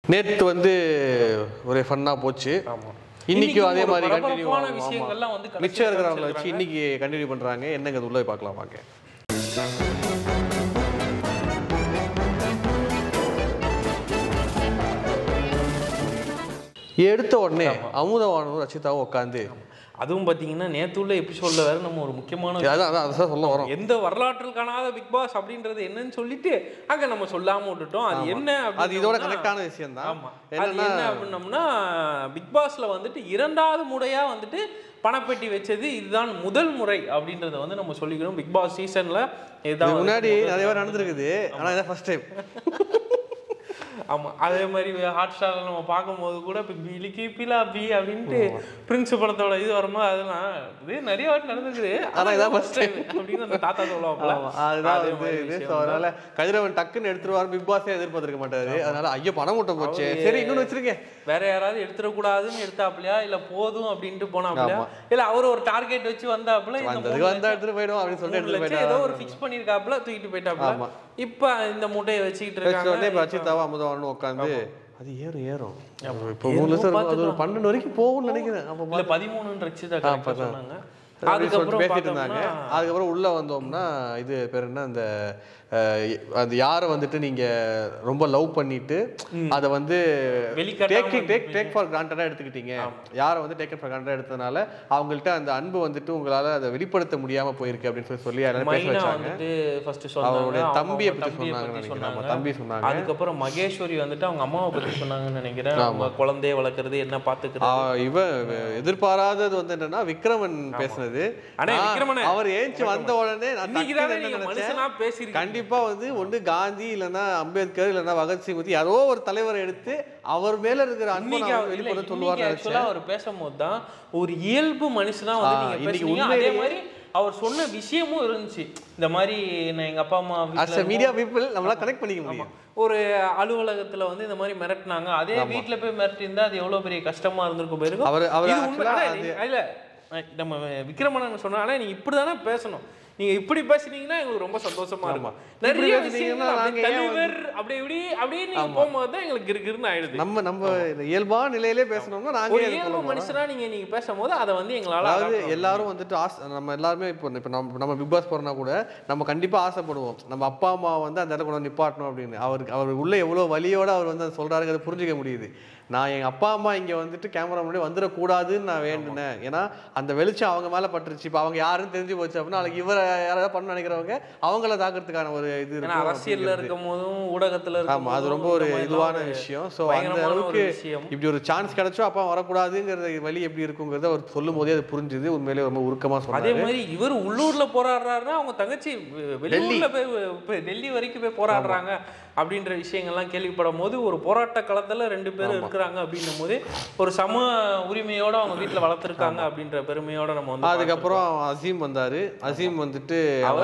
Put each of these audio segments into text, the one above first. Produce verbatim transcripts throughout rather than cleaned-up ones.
நேத்து வந்து ஒரு ஃபன்னா போச்சு. ஆமா. இன்னைக்கு அதே மாதிரி கண்டினியூ ஆன விஷயங்கள்லாம் வந்து மிச்சம் இருக்கிறவங்கள வச்சு இன்னைக்கு கண்டினியூ பண்றாங்க. என்னங்க அது உள்ள போய் பார்க்கலாம் வாங்க. எடுத்த உடனே அமுதவானும் ரச்சிதாவும் உட்காந்து அதுவும் பார்த்தீங்கன்னா நேற்று உள்ள எபிசோட்ல வேற நம்ம ஒரு முக்கியமான சொல்ல வரோம். எந்த வரலாற்றில் காணாத பிக் பாஸ் அப்படின்றது என்னன்னு சொல்லிட்டு அங்க நம்ம சொல்லாம விட்டுட்டோம். அது என்ன அது இதோட கனெக்டான விஷயம் தான். ஆமா, அது என்ன அப்படின்னம்னா பிக் பாஸ்ல வந்துட்டு இரண்டாவது முறையா வந்துட்டு பணப்பெட்டி வச்சது இதுதான் முதல் முறை அப்படின்றத வந்து நம்ம சொல்லிக்கிறோம். பிக் பாஸ் சீசன்ல இதுதான் முன்னாடி நிறைய பேர் நடந்திருக்குது. ஆனா இதான் ஃபர்ஸ்ட் டைம். ஆமாம், அதே மாதிரி ஹாட் ஸ்டாரில் நம்ம பார்க்கும்போது கூட இப்போ பிலிக்கி பிலாபி அப்படின்ட்டு பிரின்ஸ் படத்தோட இது வரும்போது அதெல்லாம் இது நிறைய வாட்டி நடந்துக்குது. ஆனால் இதான் ஃபர்ஸ்ட் டைம் அப்படின்னு அந்த தாத்தா சொல்லுவாங்க. அதனால கதிரவன் டக்குன்னு எடுத்துருவாரு. பிக் பாஸே எதிர்பார்த்திருக்க மாட்டாரு. அதனால ஐயோ பணம் மூட்டை போச்சு, சரி இன்னொன்னு வச்சிருக்கேன், வேற யாராவது எடுத்துடக்கூடாதுன்னு எடுத்தாப்லையா இல்லை போதும் அப்படின்ட்டு போனாப்லையா இல்லை அவர் ஒரு டார்கெட் வச்சு வந்தாப்புல வந்தா எடுத்துட்டு போயிடும் அப்படின்னு சொல்லிட்டு ஏதோ ஒரு ஃபிக்ஸ் பண்ணிருக்காப்புல தூக்கிட்டு போயிட்டாப்புல. இப்ப இந்த முட்டையை வச்சுக்கிட்டு இருக்காங்க. உட்காந்து அது ஏறும் ஏறும் இப்போ ஒரு பன்னெண்டு வரைக்கும் போகும்னு நினைக்கிறேன். அப்ப பதிமூணு சொன்னாங்க. அதுக்கப்புறம் பேசிட்டு இருந்தாங்க. அதுக்கப்புறம் உள்ள வந்தோம்னா இது பேர் என்ன அந்த அது யாரை வந்துட்டு நீங்க ரொம்ப லவ் பண்ணிட்டு அதை வந்து டேக் ஃபார் கிராண்டடா எடுத்துக்கிட்டீங்க, யாரை வந்து டேக் ஃபார் கிராண்டடா எடுத்ததுனால அவங்கள்ட்ட அந்த அன்பு வந்துட்டு உங்களால அதை வெளிப்படுத்த முடியாம போயிருக்கு அப்படின்னு சொல்லி சொல்லி எல்லாரும் பேச வச்சாங்க. அவருடைய தம்பியை பத்தி சொன்னாங்க நினைக்கிறேன். தம்பி சொன்னாங்க. அதுக்கப்புறம் மகேஸ்வரி வந்துட்டு அவங்க அம்மாவை பத்தி சொன்னாங்கன்னு நினைக்கிறேன். அவங்க குழந்தைய வளர்க்கறது என்ன பாத்துக்கிறது. இவன் எதிர்பாராதது வந்து என்னன்னா விக்ரமன் பேசுனது. அவர் ஏஞ்சி வந்த உடனே கண்டிப்பா வந்து ஒண்ணு காந்தி இல்லைன்னா அம்பேத்கர் இல்லைன்னா பகத்சிங் பத்தி யாரோ ஒரு தலைவரை எடுத்து அவர் மேல இருக்கிற அன்பை வெளிப்படுத்த சொல்லுவார். அவர் பேசும்போது தான் ஒரு இயல்பு மனுஷனா வந்து அதே மாதிரி அவர் சொன்ன விஷயமும் இருந்துச்சு. இந்த மாதிரி நான் எங்க அப்பா அம்மா மீடியா பீப்புள் நம்மளால கனெக்ட் பண்ணிக்க முடியும். ஒரு அலுவலகத்துல வந்து இந்த மாதிரி மிரட்டினாங்க, அதே வீட்டுல போய் மிரட்டி இருந்தா அது எவ்வளவு பெரிய கஷ்டமா இருந்திருக்கும் போயிருக்கும். இல்ல நம்ம விக்ரமன் சொன்னாலே நீங்க இப்படிதானே பேசணும், நீங்க இப்படி பேசுனீங்கன்னா எங்களுக்கு ரொம்ப சந்தோஷமா இருக்கும். நிறைய தலைவர் அப்படி இப்படி அப்படியே நீங்க போகும்போது தான் எங்களுக்கு கிறுகிறுன்னு ஆயிடுது. நம்ம நம்ம இயல்பான நிலையிலே பேசணும்னா நாங்க இயல்பு மனுஷனா நீங்க நீங்க பேசும்போது அதை வந்து எங்களால அதாவது எல்லாரும் வந்துட்டு ஆசை நம்ம எல்லாருமே இப்போ இப்போ நம்ம நம்ம பிக் பாஸ் போறோம்னா கூட நம்ம கண்டிப்பா ஆசைப்படுவோம் நம்ம அப்பா அம்மா வந்து அந்த இடத்துல கொண்டு நிப்பாட்டணும் அப்படின்னு. அவருக்கு அவர் உள்ள எவ்வளவு வலியோட அவர் வந்து சொல்றாருங்கிறத புரிஞ்சுக்க முடியுது. நான் எங்க அப்பா அம்மா இங்க வந்துட்டு கேமரா முன்னாடி வந்துடக்கூடாதுன்னு நான் வேண்டினேன். ஏன்னா அந்த வெளிச்சம் அவங்க மேல பட்டுருச்சு. இப்போ அவங்க யாருன்னு தெரிஞ்சு போச்சு அப்படின்னா அதுக்கு இவரை யாராவது பண்ண நினைக்கிறவங்க அவங்கள தாக்குறதுக்கான ஒரு இது அரசியல்ல இருக்கும் போதும் ஊடகத்துல இருக்கும். ஆமா, அது ரொம்ப ஒரு இதுவான விஷயம். ஸோ அந்த அளவுக்கு இப்படி ஒரு சான்ஸ் கிடைச்சோ அப்பா வரக்கூடாதுங்கிறது வழி எப்படி இருக்குங்கிறத அவர் சொல்லும் போதே அது புரிஞ்சுது. உண்மையிலே ரொம்ப உருக்கமா சொன்னாரு. அதே மாதிரி இவர் உள்ளூர்ல போராடுறாருன்னா அவங்க தங்கச்சி வெளியூர்ல போய் டெல்லி வரைக்கும் போய் போராடுறாங்க அப்படின்ற விஷயங்கள்லாம் கேள்விப்படும் போது ஒரு போராட்ட களத்துல ரெண்டு பேரும் இருக்கிறாங்க அப்படின்னும் போது ஒரு சம உரிமையோட அவங்க வீட்டுல வளர்த்துருக்காங்க அப்படின்ற பெருமையோட நம்ம வந்து. அதுக்கப்புறம் அசீம் வந்தாரு. அசீம் வந்துட்டு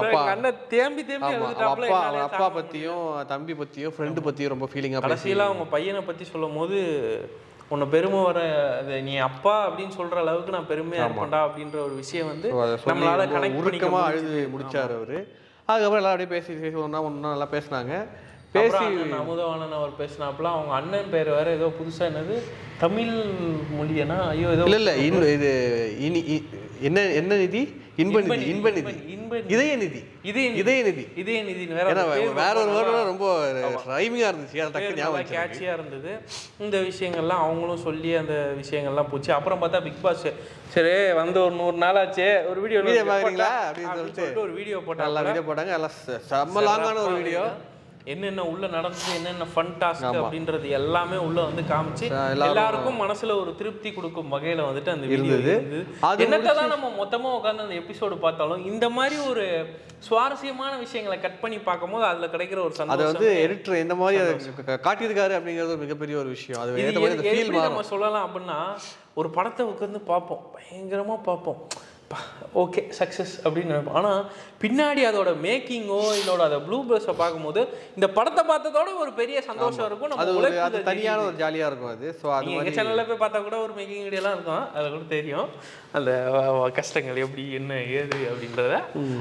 தேம்பி தேம்பி அப்பா அப்பா பத்தியும் தம்பி பத்தியும் ஃப்ரெண்டு பத்தியும் ரொம்ப ஃபீலிங்கா கடைசியில அவங்க பையனை பத்தி சொல்லும் போது உன்னை பெருமை வர நீ அப்பா அப்படின்னு சொல்ற அளவுக்கு நான் பெருமையா இருப்பேன்டா அப்படின்ற ஒரு விஷயம் வந்து நம்மளால கனெக்ட் உருக்கமா அழுது முடிச்சாரு அவரு. அதுக்கப்புறம் எல்லாம் அப்படியே பேசி பேசி ஒன்னா ஒன்னா நல்லா பேசினாங்க. பேசி அமுதவாணன் அவர் பேசினாப்புல அவங்க அண்ணன் பேர் வேற ஏதோ புதுசா என்னது தமிழ் மொழியனா ஐயோ ஏதோ இல்ல இல்ல இது இனி என்ன என்ன நிதி இன்ப நிதி இன்ப நிதி இதய நிதி இதய நிதி இதய நிதி வேற வேற ஒரு வேர்டு ரொம்ப ரைமிங்கா இருந்துச்சு. அது டக்கு ஞாபகம் கேட்சியா இருந்தது. இந்த விஷயங்கள்லாம் அவங்களும் சொல்லி அந்த விஷயங்கள்லாம் போச்சு. அப்புறம் பார்த்தா பிக் பாஸ் சரி வந்து ஒரு நூறு நாள் ஆச்சு ஒரு வீடியோ வீடியோ பாக்குறீங்களா அப்படின்னு சொல்லிட்டு ஒரு வீடியோ போட்டாங்க. நல்லா வீடியோ போட்டாங்க. எல்லாம் செம்ம லாங்கான ஒரு வீடியோ. என்னென்ன உள்ள நடந்துச்சு என்னென்ன ஃபன் டாஸ்க் அப்படின்றது எல்லாமே உள்ள வந்து காமிச்சு எல்லாருக்கும் மனசுல ஒரு திருப்தி கொடுக்கும் வகையில வந்துட்டு அந்த வீடியோ இருந்தது. என்னதான் நம்ம மொத்தமா உட்காந்து அந்த எபிசோடு பார்த்தாலும் இந்த மாதிரி ஒரு சுவாரஸ்யமான விஷயங்களை கட் பண்ணி பார்க்கும்போது அதுல கிடைக்கிற ஒரு சந்தோஷம். அது வந்து எடிட்டர் இந்த மாதிரி காட்டியிருக்காரு அப்படிங்கிறது ஒரு மிகப்பெரிய ஒரு விஷயம். அது நம்ம சொல்லலாம் அப்படின்னா ஒரு படத்தை உட்காந்து பார்ப்போம், பயங்கரமா பார்ப்போம், ஓகே சக்ஸஸ் அப்படின்னு நினைப்போம். ஆனால் பின்னாடி அதோட மேக்கிங்கோ இதோட அதை ப்ளூ பிளஸை பார்க்கும்போது இந்த படத்தை பார்த்ததோட ஒரு பெரிய சந்தோஷம் இருக்கும். அது தனியான ஒரு ஜாலியாக இருக்கும். அது ஸோ அது எங்கள் சேனலில் போய் பார்த்தா கூட ஒரு மேக்கிங் வீடியோலாம் இருக்கும். அதில் கூட தெரியும் அந்த கஷ்டங்கள் எப்படி என்ன ஏது அப்படின்றத.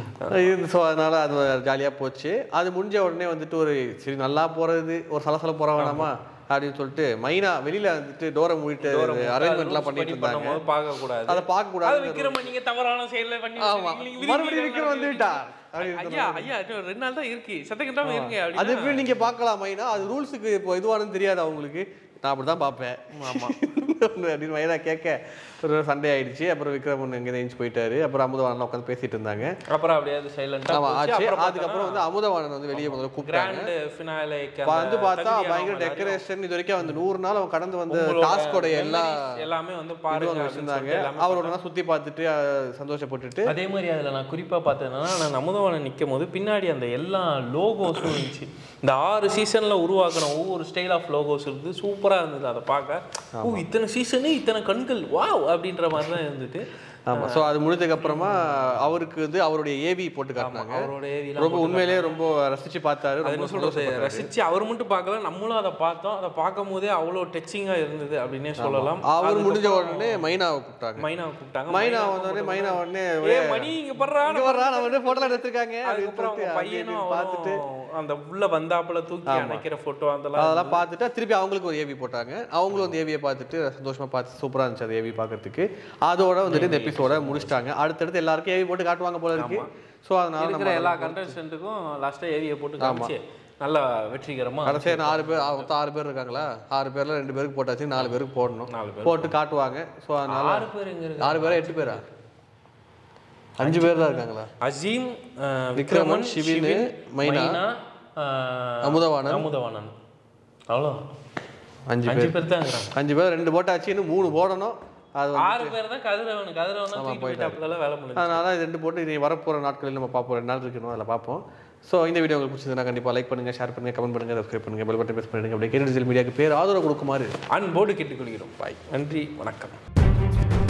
ஸோ அதனால அது ஜாலியாக போச்சு. அது முடிஞ்ச உடனே வந்துட்டு ஒரு சரி நல்லா போகிறது ஒரு சலசல போகிற வேணாமா அப்படின்னு சொல்லிட்டு மைனா வெளியில வந்துட்டு டோரை மூடிட்டு அரேஞ்ச்மெண்ட்லாம் பண்ணிட்டு இருந்தாங்க. பார்க்க கூடாது, அதை பார்க்க கூடாது. விக்ரமன் நீங்க தவறான செயல்ல பண்ணி மறுபடியும் விக்ரம் வந்துட்டா. ஐயா ஐயா ரெண்டு நாள் தான் இருக்கு, சத்தக்கிட்டாம இருக்கு. அது எப்படி நீங்க பார்க்கலாம் மைனா, அது ரூல்ஸுக்கு இப்போ இதுவானு தெரியாது அவங்களுக்கு. நான் அப்படிதான் பார்ப்பேன். ஆமா அப்படின்னு மைனா கேட்க ஒரு சண்டே ஆயிடுச்சு. அப்புறம் விக்ரமன் எங்கே எழுந்து போயிட்டாரு. அப்புறம் அமுதவாணன் உட்காந்து பேசிட்டு இருந்தாங்க. அப்புறம் அப்படியே சைலண்டா ஆமா ஆச்சு. அதுக்கப்புறம் வந்து அமுதவாணன் வந்து வெளியே முதல்ல கூப்பிட்டாங்க. வந்து பார்த்தா பயங்கர டெக்கரேஷன். இது வரைக்கும் வந்து நூறு நாள் அவன் கடந்து வந்து டாஸ்கோட எல்லா எல்லாமே வந்து பாருங்க வச்சிருந்தாங்க. அவரோட சுத்தி பார்த்துட்டு சந்தோஷப்பட்டுட்டு அதே மாதிரி அதுல நான் குறிப்பா பார்த்தேன்னா, நான் அமுதவாணன் நிற்கும் போது பின்னாடி அந்த எல்லா லோகோஸும் இருந்துச்சு. இந்த ஆறு சீசன்ல உருவாக்குன ஒவ்வொரு ஸ்டைல் ஆஃப் லோகோஸ் இருந்து சூப்பரா இருந்தது. அதை பார்க்க ஓ இத்தனை சீசனு இத்தனை கண்கள் வாவ் அப்படின்ற மாதிரி தான் இருந்துட்டு. ஆமா. ஸோ அது முடிஞ்சதுக்கு அப்புறமா அவருக்கு வந்து அவருடைய ஏவி போட்டு காட்டினாங்க. அவரோட ஏவி ரொம்ப உண்மையிலேயே ரொம்ப ரசிச்சு பார்த்தாரு. என்ன சொல்றது, ரசிச்சு அவர் மட்டும் பார்க்கல, நம்மளும் அதை பார்த்தோம். அதை பார்க்கும் போதே அவ்வளோ டச்சிங்கா இருந்தது அப்படின்னே சொல்லலாம். அவர் முடிஞ்ச உடனே மைனாவை கூப்பிட்டாங்க. மைனாவை கூப்பிட்டாங்க. மைனா வந்தோடனே மைனா உடனே மணி இங்க பண்றா வர்றா நம்ம வந்து போட்டோல எடுத்துருக்காங்க. அதுக்கப்புறம் பையனும் பார்த்துட்டு அந்த உள்ள வந்தாப்புல தூக்கி அணைக்கிற போட்டோ அதெல்லாம் அதெல்லாம் பார்த்துட்டு திருப்பி அவங்களுக்கு ஒரு ஏவி போட்டாங்க. அவங்களும் அந்த ஏவியை பார்த்துட்டு சந்தோஷமா பார்த்து சூப்பரா இருந்துச்சு அந்த ஏவி பார்க்கறதுக்கு. அதோட வந்துட்டு இந்த எபிசோட முடிச்சிட்டாங்க. அடுத்தடுத்து எல்லாருக்கும் ஏவி போட்டு காட்டுவாங்க போல இருக்கு. ஸோ அதனால இருக்கிற எல்லா கண்டஸ்டன்ட்டுக்கும் லாஸ்டா ஏவியை போட்டு காமிச்சு நல்லா வெற்றிகரமா கடைசியாக ஆறு பேர் மொத்தம் ஆறு பேர் இருக்காங்களா, ஆறு பேர்ல ரெண்டு பேருக்கு போட்டாச்சு, நாலு பேருக்கு போடணும். போட்டு காட்டுவாங்க. ஸோ அதனால ஆறு பேர் எங்க ஆறு பேரா எட்டு பேரா அஞ்சு பேர் தான் இருக்காங்களா? அசீம், விக்ரமன், ஷிவின், மைனா, அமுதவாணன் அமுதவாணன் அவ்வளோ அஞ்சு அஞ்சு பேர் தான் இருக்காங்க. அஞ்சு பேர் ரெண்டு போட்டாச்சு, இன்னும் மூணு போடணும். அது ஆறு பேர் தான் கதிரவன் கதிரவன் போயிட்டு வேலை முடியும். அதனால ரெண்டு போட்டு இனி வரப்போகிற நாட்களில் நம்ம பார்ப்போம். ரெண்டு நாள் இருக்கணும், அதில் பார்ப்போம். ஸோ இந்த வீடியோ உங்களுக்கு பிடிச்சதுன்னா கண்டிப்பாக லைக் பண்ணுங்கள், ஷேர் பண்ணுங்கள், கமெண்ட் பண்ணுங்கள், சப்ஸ்கிரைப் பண்ணுங்கள், பெல் பட்டன் ப்ரெஸ் பண்ணுங்கள். அப்படியே கேட்டு டிஜிட்டல் மீடியாவுக்கு பேர் ஆதரவு கொடுக்குமாறு அன்போடு கேட்டுக்கொள்கிறோம். பாய், நன்றி, வணக்கம்.